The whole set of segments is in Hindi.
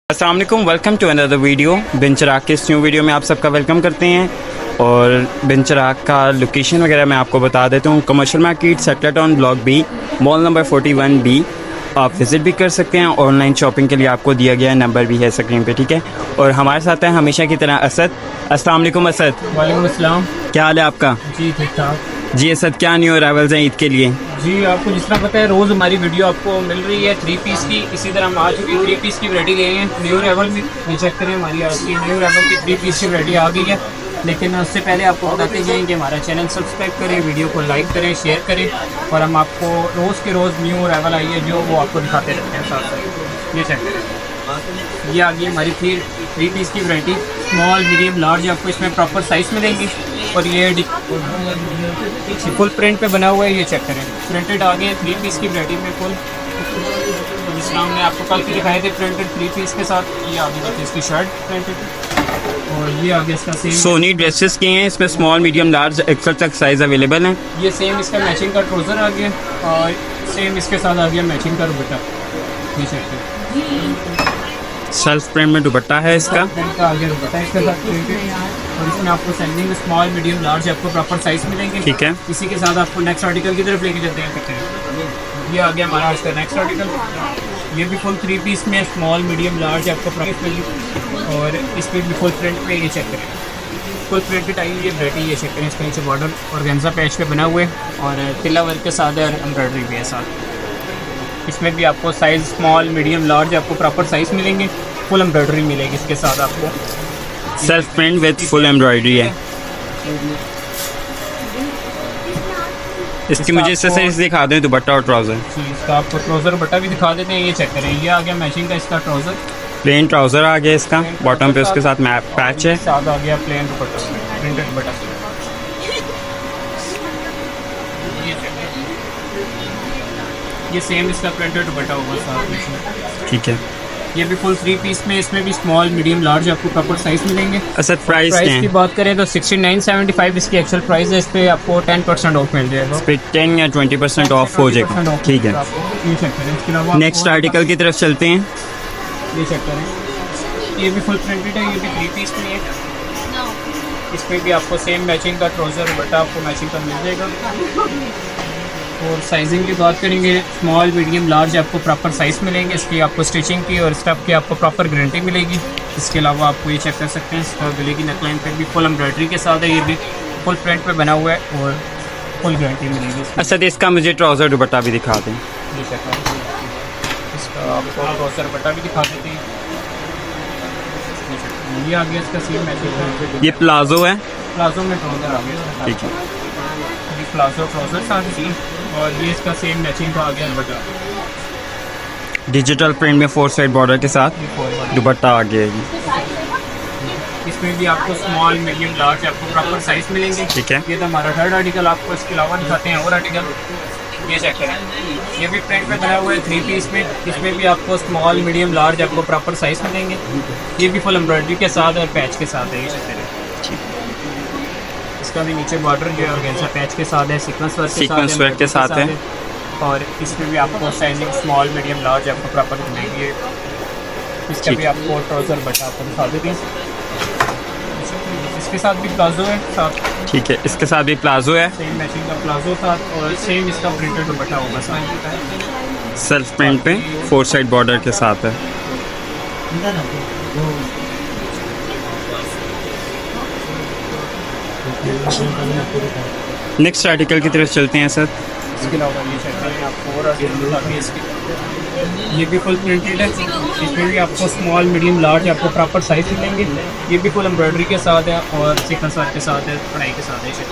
अस्सलाम वालेकुम, welcome to another video. Bin Chirag के इस न्यू वीडियो में आप सबका वेलकम करते हैं। और बिन चिराग का लोकेशन वगैरह मैं आपको बता देता हूँ। Commercial market, Satellite Town, block B, mall number 41B। आप विज़िट भी कर सकते हैं। ऑनलाइन शॉपिंग के लिए आपको दिया गया नंबर भी है स्क्रीन पे, ठीक है। और हमारे साथ हैं हमेशा की तरह असद। अस्सलाम वालेकुम असद। वालेकुम अस्सलाम। क्या हाल है आपका? जी ठीक ठाक। जी असद, क्या न्यू अराइवल्स हैं ईद के लिए? जी आपको जिस तरह पता है रोज़ हमारी वीडियो आपको मिल रही है 3 पीस की। इसी तरह हम आज भी 3 पीस की वैरायटी गए हैं। न्यू अराइवल भी ये चेक करें, हमारी आज की न्यू अराइवल की 3 पीस की वैरायटी आ गई है। लेकिन उससे पहले आपको बताते जाएँ कि हमारा चैनल सब्सक्राइब करें, वीडियो को लाइक करें, शेयर करें। और हम आपको रोज़ के रोज़ न्यू अराइवल आई है जो वो आपको दिखाते रहते हैं साथ साथ। ये चेक करें, ये आ गई हमारी 3 पीस की वैरायटी। स्मॉल, मीडियम, लार्ज आपको इसमें प्रॉपर साइज़ मिलेंगी। और ये फुल प्रिंट पे बना हुआ है। ये चेक करें, प्रिंटेड आ गए हैं 3 पीस की वैरायटी में फुल। जिस तरह हमने आपको कल की दिखाए थे प्रिंटेड 3 पीस के साथ, ये आ गई इसकी शर्ट प्रिंटेड। और ये आ गया इसका सेम सोनी ड्रेसेस के हैं, इसमें स्मॉल, मीडियम, लार्ज, एक्सेल तक साइज़ अवेलेबल हैं। ये सेम इसका मैचिंग का ट्राउज़र आ गया और सेम इसके साथ आ गया मैचिंग का दुपट्टा। ये चेक करें, सेल्फ प्रिंट में दुपट्टा है इसका। आ गया दुपट्टा इसके साथ प्रिंटेड। और इसमें आपको सेंडिंग स्मॉल, मीडियम, लार्ज आपको प्रॉपर साइज़ मिलेंगे, ठीक है। इसी के साथ आपको नेक्स्ट आर्टिकल की तरफ लेके चलते हैं। ये आ गया हमारा आज का नेक्स्ट आर्टिकल। ये भी फुल 3 पीस में स्मॉल, मीडियम, लार्ज आपको प्राइस मिलेगी। और इस पर भी फुल प्रिंट पे ये चेक करें, फुल प्रिंटेड आई ये वैरायटी। ये चेक करें, इसके नीचे बॉर्डर और गेंजा पैच पे बना हुए और तिल्ला वर्क के साथ है और एम्ब्रॉयडरी भी है साथ। इसमें भी आपको साइज़ स्मॉल, मीडियम, लार्ज आपको प्रॉपर साइज़ मिलेंगे। फुल एम्ब्रॉयडरी मिलेगी इसके साथ आपको। Self print with full embroidery है। इसकी मुझे एक्सेसरीज दिखा दें, दुपट्टा और ट्राउज़र। इसका आपको ट्राउज़र दुपट्टा भी दिखा देते हैं। ये चेक करें, ये आ गया मैचिंग का इसका ट्राउज़र। प्लेन ट्राउज़र आ गया इसका, बॉटम पे उसके साथ मैप पैच है। साथ आ गया प्लेन दुपट्टा, प्रिंटेड दुपट्टा। ये सेम इसका प्रिंटेड दुपट्टा होगा साथ में, ठीक है। ये भी फुल 3 पीस में, इसमें भी स्मॉल, मीडियम, लार्ज आपको प्रॉपर साइज मिलेंगे। अच्छा, प्राइस की बात करें तो 69.75 इसकी एक्चुअल प्राइस है। इस पर आपको 10% ऑफ मिल जाएगा। इस पर 10 या 20% ऑफ हो जाएगा, ठीक है। नेक्स्ट आर्टिकल की तरफ चलते हैं। ये चेक करें, ये भी फुल प्रिंटेड है, ये भी 3 पीस में है। इसमें भी आपको सेम मैचिंग का ट्राउज़र दुपट्टा आपको मैचिंग का मिल जाएगा। और साइजिंग की बात करेंगे, स्मॉल, मीडियम, लार्ज आपको प्रॉपर साइज़ मिलेंगे। इसकी आपको स्टिचिंग की और स्टफ की आपको प्रॉपर गारंटी मिलेगी। इसके अलावा आपको ये चेक कर सकते हैं, इसका गले की नेकलाइन पे भी फुल एम्ब्रॉयडरी के साथ है। ये भी फुल प्रिंट पे बना हुआ है और फुल गारंटी मिलेगी। अच्छा, तो इसका मुझे ट्राउज़र दुपट्टा भी दिखा दें। ये चेक करें, इसका आपको ट्राउज़र दुपट्टा भी दिखा देते हैं। ये आ गया इसका सेम मैचिंग। ये प्लाजो है, प्लाजो में ट्राउज़र आ गया, ठीक है। ये प्लाजो ट्राउज़र साथ ही। और ये इसका सेम मैचिंग का आ गया दुपट्टा, डिजिटल प्रिंट में 4 साइड बॉर्डर के साथ दुपट्टा आ गया है। इसमें भी आपको स्मॉल, मीडियम, लार्ज आपको प्रॉपर साइज मिलेंगे, ठीक है। ये तो हमारा थर्ड आर्टिकल। आपको इसके अलावा दिखाते हैं और आर्टिकल। ये चेक करें, ये भी प्रिंट में बना हुआ है 3 पीस में। इसमें भी आपको स्मॉल, मीडियम, लार्ज आपको प्रॉपर साइज मिलेंगे। ये भी फुल एम्ब्रॉयडरी के साथ और पैच के साथ है। ये चेक करें, इसका भी नीचे बॉर्डर जो है ऑर्गेन्जा पैच के साथ है, सीक्वेंस वर्क के साथ है। और इसमें भी आपको साइजिंग स्मॉल, मीडियम, लार्ज आपको प्रॉपर मिलेगी। इसका भी आपको ट्राउज़र बटा आपको दिखा देते हैं। इसके साथ भी प्लाजो है साथ, ठीक है। इसके साथ भी प्लाजो है, सेम मैचिंग का प्लाजो साथ। और सेम इसका प्रिंटेड दुपट्टा होगा साथ। सेल्फ प्रिंट पे 4 साइड बॉर्डर के साथ है। नेक्स्ट आर्टिकल की तरफ चलते हैं सर। इसके अलावा ये चेक करें, आपको और इसकी ये भी फुल प्रिंटेड है। इसमें भी आपको स्मॉल, मीडियम, लार्ज आपको प्रॉपर साइज मिलेंगे। ये भी फुल एम्ब्रॉयडरी के साथ है और सीक्वेंस वर्क के साथ है, कढ़ाई के साथ है।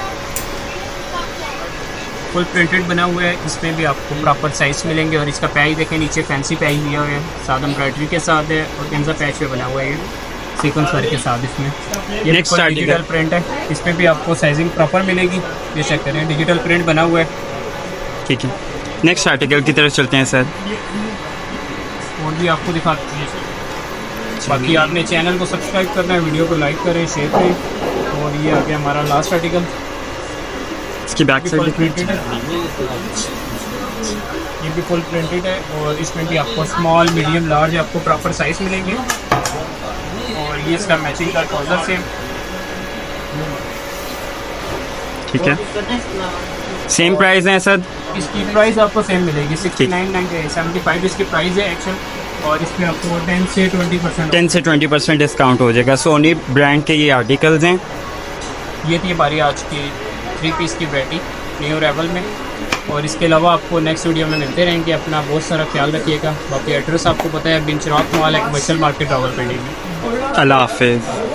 फुल प्रिंटेड बना हुआ है, इसमें भी आपको प्रॉपर साइज मिलेंगे। और इसका पैच देखें, नीचे फैंसी पैच दिया हुआ है, साथ एम्ब्रॉयडरी के साथ है और गेंजा पैच पे बना हुआ है सीक्वेंस वर्क के साथ। इसमें ये डिजिटल प्रिंट है, इसमें भी आपको साइजिंग प्रॉपर मिलेगी। ये चेक करें, डिजिटल प्रिंट बना हुआ है, ठीक है। नेक्स्ट आर्टिकल की तरफ चलते हैं सर। और भी आपको दिखाते हैं। बाकी आपने चैनल को सब्सक्राइब करना है, वीडियो को लाइक करें, शेयर करें। और ये आ गया हमारा लास्ट आर्टिकल, इसकी बैक साइड प्रिंटेड है। ये भी फुल प्रिंटेड है और इसमें भी आपको स्मॉल मीडियम लार्ज आपको प्रॉपर साइज़ मिलेंगे। और ये इसका मैचिंग का ट्राउज़र सेम, ठीक है। सेम प्राइस है सर? इसकी प्राइस आपको सेम मिलेगी 69.95 इसकी प्राइस है एक्चुअल। और इसमें आपको 10 से 20% डिस्काउंट हो जाएगा। सोनी ब्रांड के ये आर्टिकल्स हैं। ये थी हमारी आज की 3 पीस की वैरायटी न्यू अराइवल में। और इसके अलावा आपको नेक्स्ट वीडियो में मिलते रहेंगे। अपना बहुत सारा ख्याल रखिएगा। बाकी एड्रेस आपको पता है, बिन चिराग मॉल है, कमर्शियल मार्केट रावलपिंडी में। अल्लाह हाफिज़।